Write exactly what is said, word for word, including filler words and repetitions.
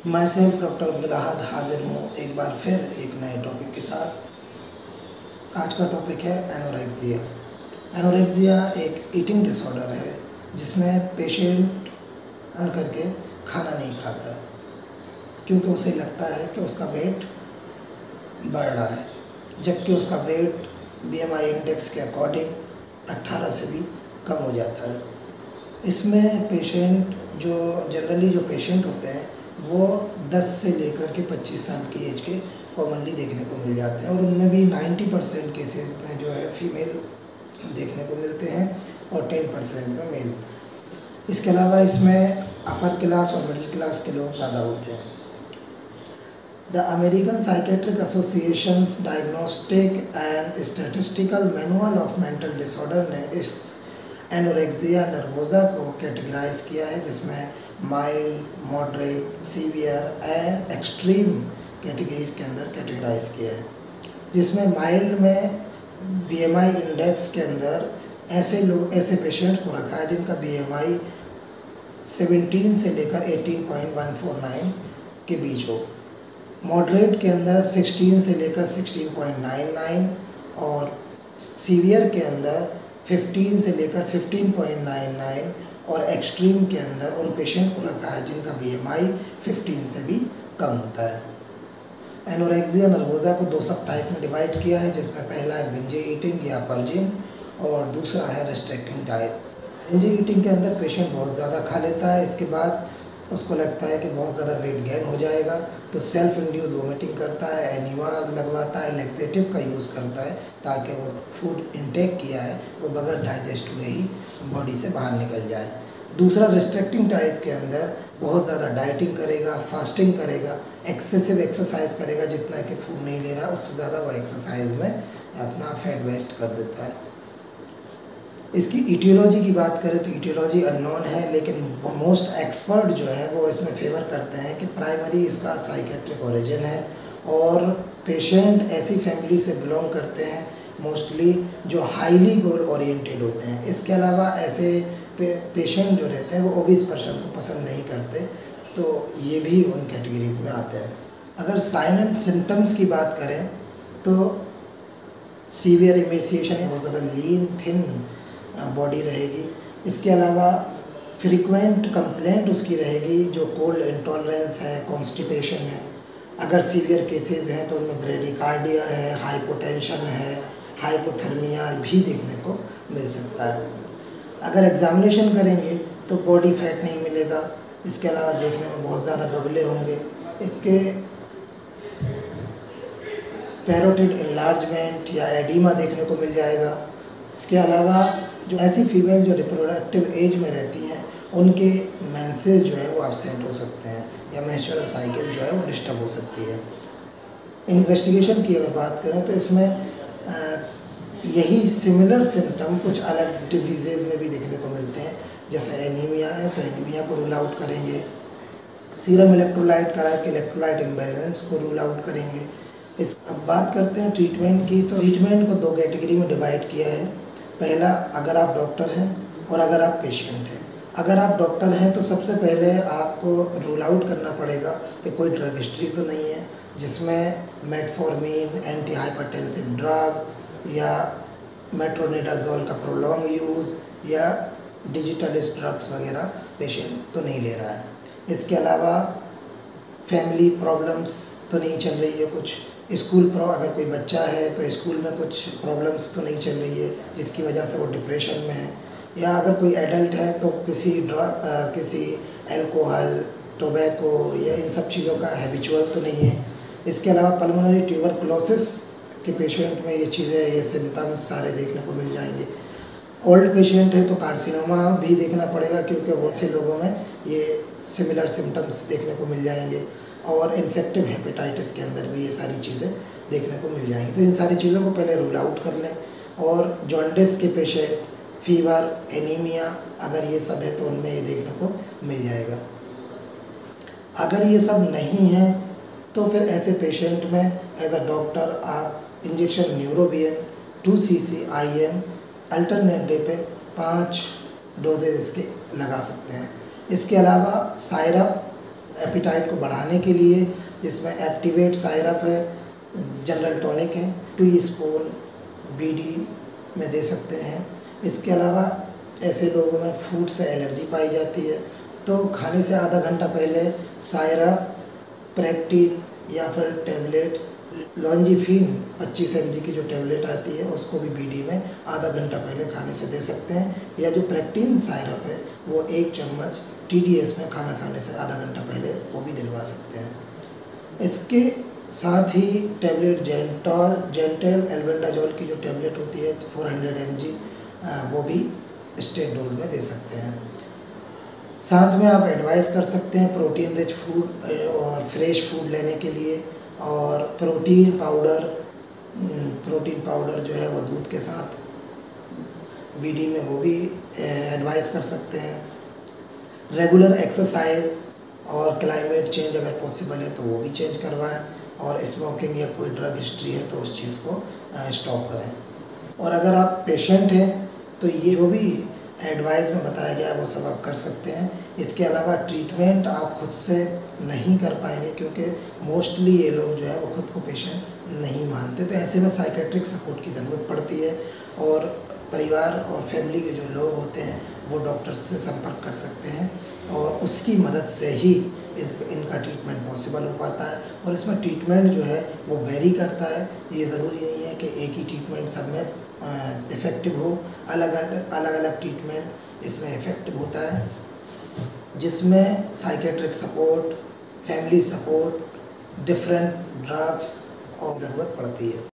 मैं self doctor Abdul अहद हाजिर हूँ एक बार फिर एक नए टॉपिक के साथ। आज का टॉपिक है एनोरेक्सिया। एनोरेक्सिया एक ईटिंग डिसऑर्डर है जिसमें पेशेंट अन करके खाना नहीं खाता है क्योंकि उसे लगता है कि उसका वेट बढ़ रहा है, जबकि उसका वेट बीएमआई इंडेक्स के अकॉर्डिंग अट्ठारह से भी कम हो जाता है। इसमें पेशेंट जो जनरली जो पेशेंट होते हैं वो दस से लेकर के पच्चीस साल की एज के कॉमनली देखने को मिल जाते हैं और उनमें भी नब्बे परसेंट केसेस में जो है फीमेल देखने को मिलते हैं और दस परसेंट में मेल। इसके अलावा इसमें अपर क्लास और मिडिल क्लास के लोग ज़्यादा होते हैं। The American psychiatric associations diagnostic and statistical manual of mental disorder ने इस एनोरेक्सिया नर्वोसा को कैटेगराइज किया है, जिसमें mild, moderate, severe and extreme categories के अंदर कैटेगराइज किया है। जिसमें माइल्ड में बीएमआई इंडेक्स के अंदर ऐसे लोग ऐसे पेशेंट को रखा है जिनका बीएमआई सत्रह से लेकर अठारह पॉइंट एक चार नौ के बीच हो। मॉडरेट के अंदर सोलह से लेकर सोलह पॉइंट नौ नौ और सीवियर के अंदर पंद्रह से लेकर पंद्रह पॉइंट नौ नौ और एक्सट्रीम के अंदर उन पेशेंट को रखा है जिनका बीएमआई पंद्रह से भी कम होता है। एनोरेक्सिया नर्वोसा को दो सब टाइप में डिवाइड किया है, जिसमें पहला है बिंजे ईटिंग या पर्जिंग और दूसरा है रेस्ट्रिक्टिंग टाइप। बिंजे ईटिंग के अंदर पेशेंट बहुत ज़्यादा खा लेता है, इसके बाद उसको लगता है कि बहुत ज़्यादा वेट गेन हो जाएगा तो सेल्फ इंड्यूस वोमिटिंग करता है, एनिमास लगवाता है, लेक्सेटिव का यूज़ करता है ताकि वो फूड इंटेक किया है वो बगैर डाइजेस्ट हुए ही बॉडी से बाहर निकल जाए। दूसरा रेस्ट्रिक्टिंग टाइप के अंदर बहुत ज़्यादा डाइटिंग करेगा, फास्टिंग करेगा, एक्सेसिव एक्सरसाइज करेगा, जितना कि फूड नहीं ले रहा उससे ज़्यादा वो एक्सरसाइज में अपना फैट वेस्ट कर देता है। इसकी ईटियोलॉजी की बात करें तो ईटियोलॉजी अननोन है, लेकिन मोस्ट एक्सपर्ट जो है वो इसमें फेवर करते हैं कि प्राइमरी इसका साइकेट्रिक ओरिजिन है और पेशेंट ऐसी फैमिली से बिलोंग करते हैं मोस्टली जो हाईली गोल ओरिएंटेड होते हैं। इसके अलावा ऐसे पे, पेशेंट जो रहते हैं वो ओबीस पर्सन को पसंद नहीं करते, तो ये भी उन कैटेगरीज में आते हैं। अगर साइन एंड सिम्टम्स की बात करें तो सीवियर इमेसिएशन, बहुत ज़्यादा लीन थिन बॉडी रहेगी। इसके अलावा फ्रीक्वेंट कंप्लेंट उसकी रहेगी जो कोल्ड इंटॉलरेंस है, कॉन्स्टिपेशन है। अगर सीवियर केसेस हैं तो उनमें ब्रेडिकार्डिया है, हाइपोटेंशन है, हाइपोथर्मिया भी देखने को मिल सकता है। अगर एग्जामिनेशन करेंगे तो बॉडी फैट नहीं मिलेगा, इसके अलावा देखने में बहुत ज़्यादा दुबले होंगे। इसके पैरोटिड इनलार्जमेंट या एडिमा देखने को मिल जाएगा। इसके अलावा जो ऐसी फीमेल जो रिप्रोडक्टिव एज में रहती हैं उनके मेंसेस जो है वो एब्सेंट हो सकते हैं या मेंस्ट्रुअल साइकिल जो है वो डिस्टर्ब हो सकती है। इन्वेस्टिगेशन की अगर बात करें तो इसमें आ, यही सिमिलर सिम्टम कुछ अलग डिजीज़ेज में भी देखने को मिलते हैं। जैसे एनीमिया है तो एनीमिया को रूल आउट करेंगे, सीरम इलेक्ट्रोलाइट करा के इलेक्ट्रोलाइट इम्बैलेंस को रूल आउट करेंगे। इस अब बात करते हैं ट्रीटमेंट की, तो ट्रीटमेंट को दो कैटेगरी में डिवाइड किया है। पहला, अगर आप डॉक्टर हैं और अगर आप पेशेंट हैं। अगर आप डॉक्टर हैं तो सबसे पहले आपको रूल आउट करना पड़ेगा कि कोई ड्रग हिस्ट्री तो नहीं है जिसमें मेटफॉर्मिन, एंटी हाइपरटेंसिव ड्रग या मेट्रोनिडाजोल का प्रोलॉन्ग यूज़ या डिजिटलिस्ट ड्रग्स वगैरह पेशेंट तो नहीं ले रहा है। इसके अलावा फैमिली प्रॉब्लम्स तो नहीं चल रही है, कुछ स्कूल प्रो अगर कोई बच्चा है तो स्कूल में कुछ प्रॉब्लम्स तो नहीं चल रही है जिसकी वजह से वो डिप्रेशन में है, या अगर कोई एडल्ट है तो किसी ड्रग किसी अल्कोहल, टोबैको या इन सब चीज़ों का हैबिचुअल तो नहीं है। इसके अलावा पल्मोनरी ट्यूबरकुलोसिस के पेशेंट में ये चीज़ें ये सिम्टम्स सारे देखने को मिल जाएंगे। ओल्ड पेशेंट है तो कार्सिनोमा भी देखना पड़ेगा क्योंकि बहुत से लोगों में ये सिमिलर सिम्टम्स देखने को मिल जाएंगे और इन्फेक्टिव हेपेटाइटिस के अंदर भी ये सारी चीज़ें देखने को मिल जाएंगी। तो इन सारी चीज़ों को पहले रूल आउट कर लें। और जॉन्डिस के पेशेंट, फीवर, एनीमिया अगर ये सब है तो उनमें ये देखने को मिल जाएगा। अगर ये सब नहीं है तो फिर ऐसे पेशेंट में एज अ डॉक्टर आप injection Neurobion two CC IM आई एम अल्टरनेट डे पे पाँच डोजेज इसके लगा सकते हैं। इसके अलावा सायरप एपिटाइट को बढ़ाने के लिए, जिसमें एक्टिवेट साइरप है, जनरल टॉनिक है, टी स्पून बीडी में दे सकते हैं। इसके अलावा ऐसे लोगों में फूड से एलर्जी पाई जाती है तो खाने से आधा घंटा पहले साइरप, प्रेक्टिन या फिर टेबलेट लॉन्जिफिन पच्चीस एम जी की जो टेबलेट आती है उसको भी बीडी में आधा घंटा पहले खाने से दे सकते हैं, या जो प्रेक्टिन साइरप है वो एक चम्मच टी डी एस में खाना खाने से आधा घंटा पहले वो भी दिलवा सकते हैं। इसके साथ ही टेबलेट जेंटॉल जेंटेल एल्बेंडाजोल की जो टेबलेट होती है फोर हंड्रेड एम जी वो भी स्टेट डोज में दे सकते हैं। साथ में आप एडवाइस कर सकते हैं प्रोटीन रिच फूड और फ्रेश फूड लेने के लिए, और प्रोटीन पाउडर प्रोटीन पाउडर जो है वो दूध के साथ बीडी में वो भी एडवाइस कर सकते हैं। रेगुलर एक्सरसाइज और क्लाइमेट चेंज अगर पॉसिबल है तो वो भी चेंज करवाएं, और स्मोकिंग या कोई ड्रग हिस्ट्री है तो उस चीज़ को स्टॉप करें। और अगर आप पेशेंट हैं तो ये वो भी एडवाइस में बताया गया वो सब आप कर सकते हैं। इसके अलावा ट्रीटमेंट आप खुद से नहीं कर पाएंगे क्योंकि मोस्टली ये लोग जो है वो खुद को पेशेंट नहीं मानते, तो ऐसे में साइकेट्रिक सपोर्ट की ज़रूरत पड़ती है, और परिवार और फैमिली के जो लोग होते हैं वो डॉक्टर से संपर्क कर सकते हैं, और उसकी मदद से ही इस इनका ट्रीटमेंट पॉसिबल हो पाता है। और इसमें ट्रीटमेंट जो है वो वेरी करता है, ये ज़रूरी नहीं है कि एक ही ट्रीटमेंट सब में इफ़ेक्टिव हो, अलग अलग अलग अलग ट्रीटमेंट इसमें इफ़ेक्टिव होता है, जिसमें psychiatric support, family support, different drugs और ज़रूरत पड़ती है।